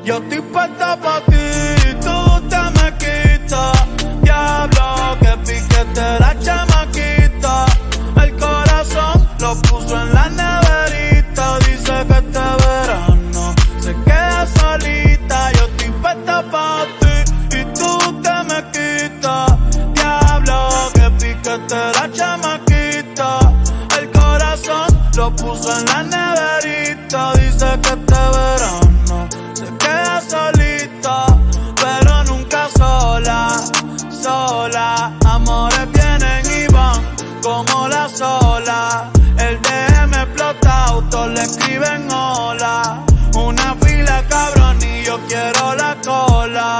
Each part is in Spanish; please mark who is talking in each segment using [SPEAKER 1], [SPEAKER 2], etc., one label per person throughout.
[SPEAKER 1] Yo estoy puesta pa' ti, tú te me quitas. Diablo, que piquete la chamaquita. El corazón lo puso en la neverita. Dice que este verano se queda solita. Yo estoy puesta pa' ti y tú te me quitas. Diablo, que piquete la chamaquita. El corazón lo puso en la neverita. Dice que este verano se queda solita, pero nunca sola, sola. Amores vienen y van como la sola. El DM explota, autos le escriben hola. Una fila cabrón y yo quiero la cola.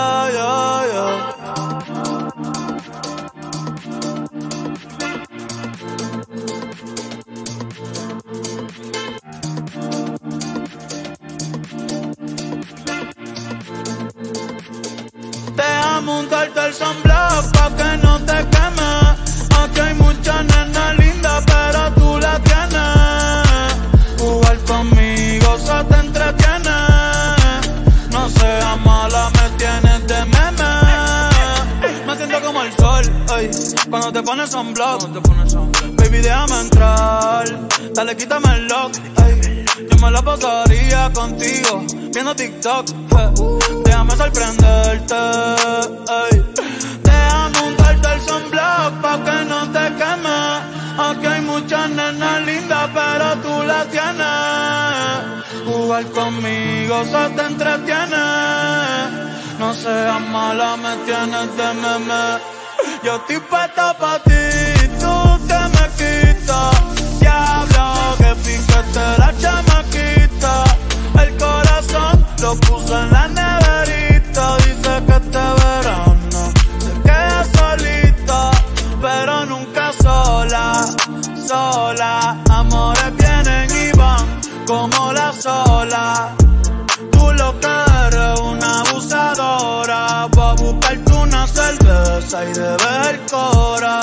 [SPEAKER 1] Déjame untarte el sunblock pa' que no te queme. Aquí hay muchas nenas lindas, pero tú la tienes. Jugar conmigo se te entretiene. No seas mala, me tienes de meme. Me siento como el sol, ey, cuando te pones sunblock. Baby, déjame entrar, dale, quítame el lock, ey. Yo me la pasaría contigo, viendo TikTok, déjame sorprenderte, ey. Déjame untarte el sunblock pa' que no te queme. Aquí hay muchas nenas lindas, pero tú las tienes. Jugar conmigo se te entretiene. No seas mala, me tienes de meme. Yo estoy puesta pa' ti, tú te me quitas. Diablo, que piquete la chamaquita. El corazón lo puso en la neverita. Dice que este verano se queda solita, pero nunca sola, sola. Amores vienen y van como la sola. Tú lo que eres una abusadora. Va a buscarte una cerveza y de ver cora.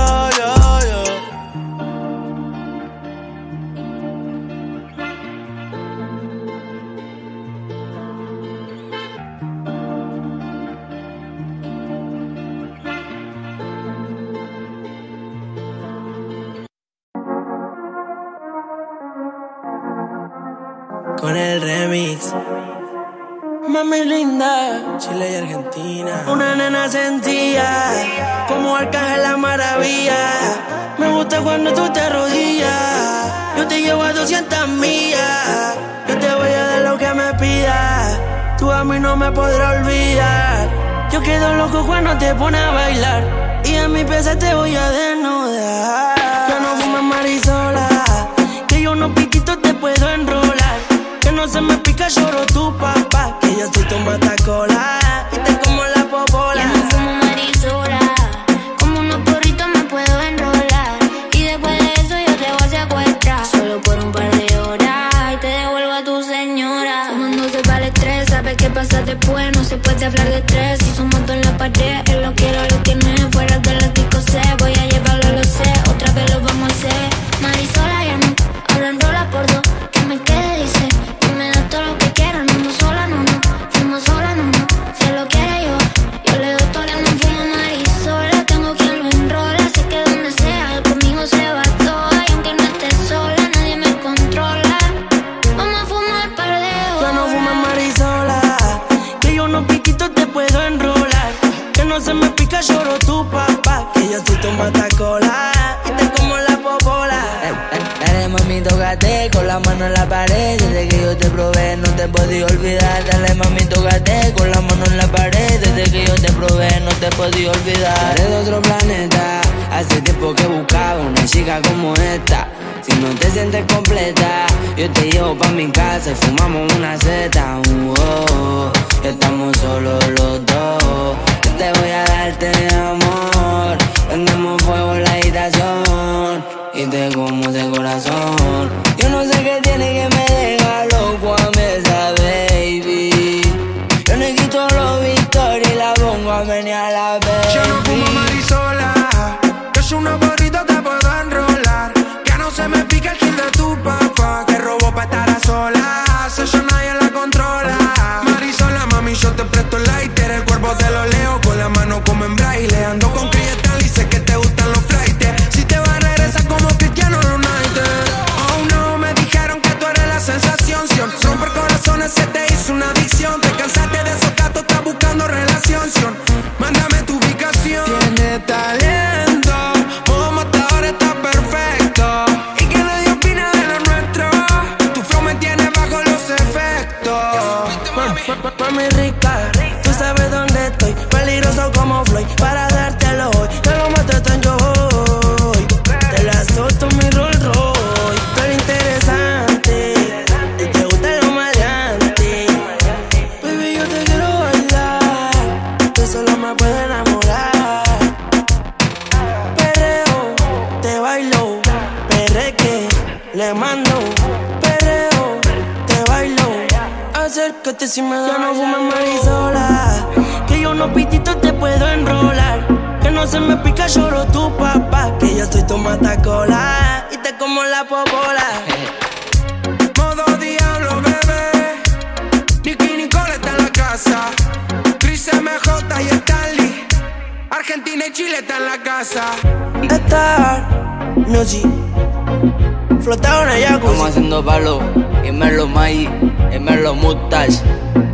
[SPEAKER 2] Con el remix. Mami linda, Chile y Argentina. Una nena sentía como Arcángel la maravilla. Me gusta cuando tú te arrodillas. Yo te llevo a 200 millas. Yo te voy a dar lo que me pidas. Tú a mí no me podrás olvidar. Yo quedo loco cuando te pones a bailar. Y en mi pieza te voy a desnudar. Yo no fumo marisola, que yo no piquito te puedo enrolar. Que no se me pica, lloro tu papá. Que yo soy tu matacola y te como la popola.
[SPEAKER 3] Yo no fumo marisola, como unos porritos me puedo enrolar. Y después de eso yo te voy a secuestrar. Solo por un par de horas y te devuelvo a tu señora. Fumándose para el estrés, sabes qué pasa después. No se puede hablar de estrés, si somos dos en la pared. Él lo quiero, lo tiene fuera de la disco C. Voy a llevarlo, lo sé, otra vez lo vamos a hacer. Marisola ya no, ahora enrola por dos. Que me quede, dice. Todo lo que quiera, no ando sola, no, no. Fumo sola, no, no. Si él lo quiere yo le doy todo. Yo no fumo marisola, tengo quien lo enrola. Sé que donde sea, conmigo se va todo. Y aunque no esté sola, nadie me controla. Vamos a fumar par de horas.
[SPEAKER 2] Yo no fumo marisola, que yo no piquito te puedo enrolar. Que no se me pica, lloro tu papá. Que yo soy tu matacola y te como la popola. Dale mami, tócate con la mano en la pared. Desde que yo te probé no te podía olvidar. Dale mami, tócate con la mano en la pared. Desde que yo te probé no te podía olvidar. Eres de otro planeta, hace tiempo que buscaba una chica como esta. Si no te sientes completa, yo te llevo pa' mi casa y fumamos una zeta. Estamos solos los dos. Yo te voy a darte amor. Prendemos fuego en la habitación y te como ese corazón. Yo no sé qué tiene que me deja loco a mí esa baby. Yo le quito los Victoria y la pongo a menear la baby.
[SPEAKER 4] Yo no fumo marisola, que es una porrita te puedo enrolar. Que no se me pica el kill de tu papá. Que robó pa' estar a solas, ella nadie la controla. te presto el lighter. El cuerpo te lo leo con la mano como en braille. Ando con Cristal y sé que te gustan los flights. Si te vas a regresar como Cristiano Ronaldo. Oh no, me dijeron que tú eres la sensación. Romper corazones se te hizo una adicción. Te cansaste de esos gatos, estás buscando relación. Mándame tu ubicación. Tiene talento, modo matador está perfecto. Y que nadie opina de lo nuestro. Tu flow me tiene bajo los efectos.
[SPEAKER 2] Mami rica, tú sabes dónde estoy. Peligroso como Floyd, para dártelo hoy. Te lo mato tan yo hoy. Te la solto mi Rolls Royce. Tú eres interesante y te gusta lo maleante. Baby, yo te quiero bailar, tú solo me puedes enamorar. Perreo, te bailo, perreque, le mando. Perreo, te bailo, acércate si me da. Ya no fumes marisola, que yo unos pititos te puedo enrolar. Que no se me pica, lloro tu papá. Que yo soy tu matacola y te como la popola.
[SPEAKER 4] Modo diablo, bebé. Nicky Nicole está en la casa. Chris MJ y Stanley. Argentina y Chile está en la casa.
[SPEAKER 2] Star Music, flotado en el jacuzzi.
[SPEAKER 5] Estamos haciendo palo, y me lo Mai, y me lo Mustache.